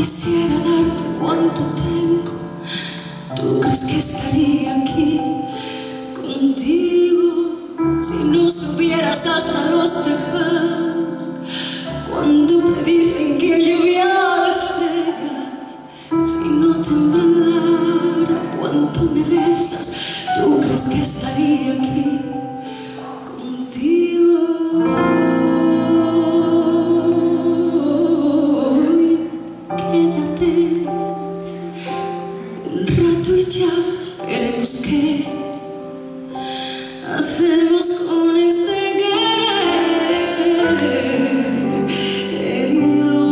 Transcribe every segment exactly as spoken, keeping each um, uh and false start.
quisiera darte cuanto tengo. ¿Tú crees que estaría aquí contigo si no subieras hasta los tejados? Cuando me dicen que lluvia estrellas, si no temblara cuánto me besas, ¿tú crees que estaría aquí contigo? Quédate un rato y ya veremos qué hacemos con este querer herido.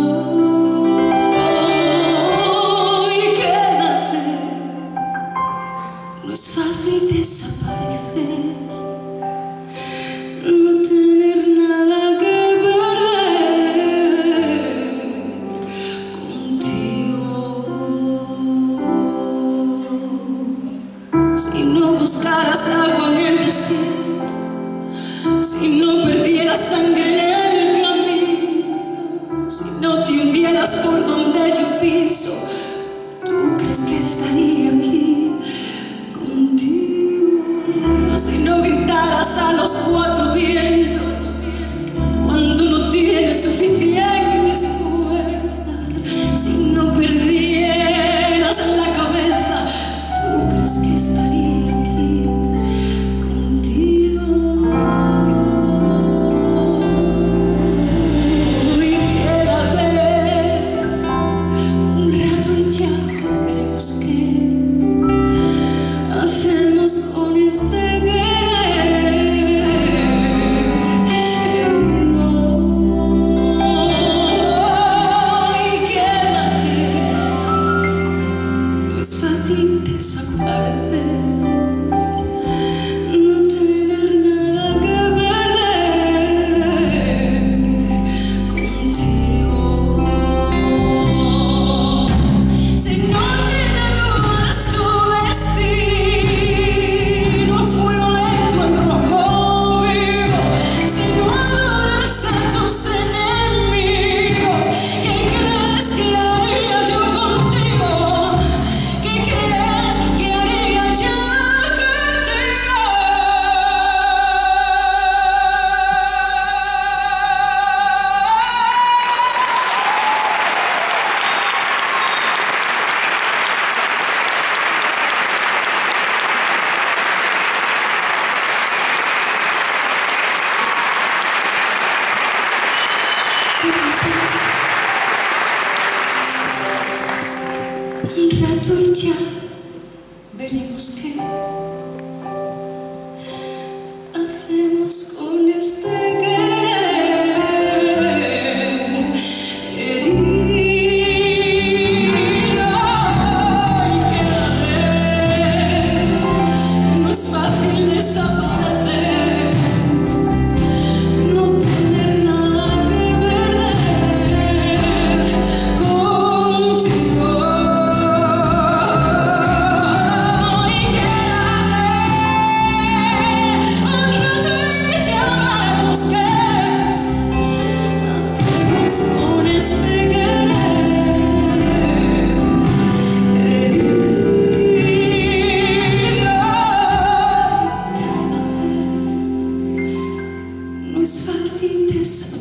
Y quédate, no es fácil desaparecer, no tener nada que si no buscaras agua en el desierto, si no perdieras sangre en el camino, si no te hundieras por donde yo piso, ¿tú crees que estaría aquí contigo? Si no gritaras a los cuatro vientos cuando no tienes suficientes fuerzas, si no perdieras la cabeza, ¿tú crees que estaría aquí contigo? Y quédate un rato y ya veremos qué hacemos con este querer. Y quédate, no es fácil desaparecer, no tener nada que perder contigo. Si no te enamoras tu destino, fuego lento en rojo vivo, si no adoras a tus enemigos, ¿qué crees que haría yo contigo? ¿Qué crees que haría yo contigo? Un rato y ya veremos qué hacemos con este querer herido. Y quédate, no es fácil desaparecer, no tener nada que perder contigo. Y quédate un rato y ya veremos qué hacemos con este querer herido. Quédate, no es fácil desaparecer.